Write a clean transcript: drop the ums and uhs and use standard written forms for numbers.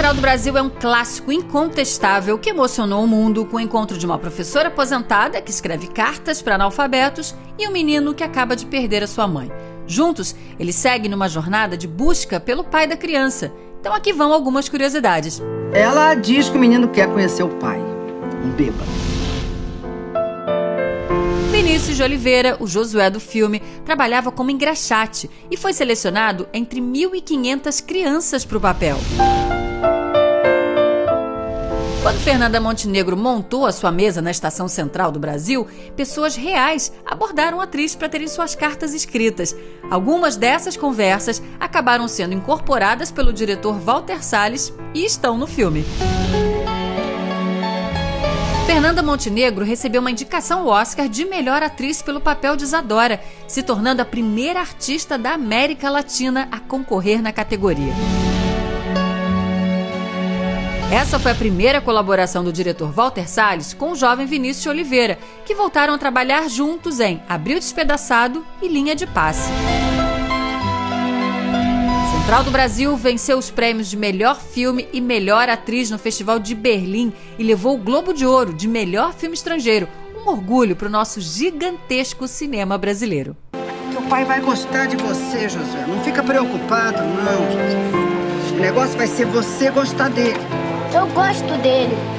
Central do Brasil é um clássico incontestável que emocionou o mundo com o encontro de uma professora aposentada que escreve cartas para analfabetos e um menino que acaba de perder a sua mãe. Juntos, eles seguem numa jornada de busca pelo pai da criança. Então aqui vão algumas curiosidades. Ela diz que o menino quer conhecer o pai, um bêbado. Vinícius de Oliveira, o Josué do filme, trabalhava como engraxate e foi selecionado entre 1.500 crianças para o papel. Quando Fernanda Montenegro montou a sua mesa na Estação Central do Brasil, pessoas reais abordaram a atriz para terem suas cartas escritas. Algumas dessas conversas acabaram sendo incorporadas pelo diretor Walter Salles e estão no filme. Fernanda Montenegro recebeu uma indicação ao Oscar de melhor atriz pelo papel de Isadora, se tornando a primeira artista da América Latina a concorrer na categoria. Essa foi a primeira colaboração do diretor Walter Salles com o jovem Vinícius de Oliveira, que voltaram a trabalhar juntos em Abril Despedaçado e Linha de Passe. Central do Brasil venceu os prêmios de melhor filme e melhor atriz no Festival de Berlim e levou o Globo de Ouro de melhor filme estrangeiro. Um orgulho para o nosso gigantesco cinema brasileiro. Teu pai vai gostar de você, Josué. Não fica preocupado, não, Josué. O negócio vai ser você gostar dele. Eu gosto dele.